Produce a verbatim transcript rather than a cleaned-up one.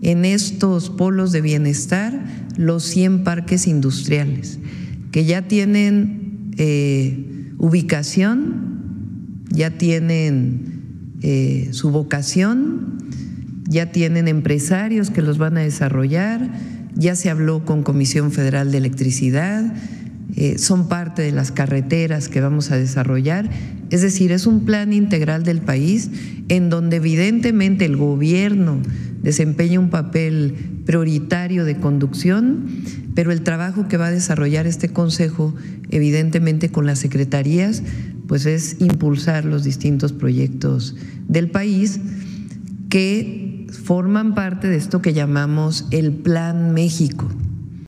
en estos polos de bienestar los cien parques industriales, que ya tienen eh, ubicación, ya tienen eh, su vocación, ya tienen empresarios que los van a desarrollar, ya se habló con Comisión Federal de Electricidad, eh, son parte de las carreteras que vamos a desarrollar. Es decir, es un plan integral del país en donde evidentemente el gobierno desempeña un papel prioritario de conducción, pero el trabajo que va a desarrollar este consejo, evidentemente con las secretarías, pues es impulsar los distintos proyectos del país que forman parte de esto que llamamos el Plan México.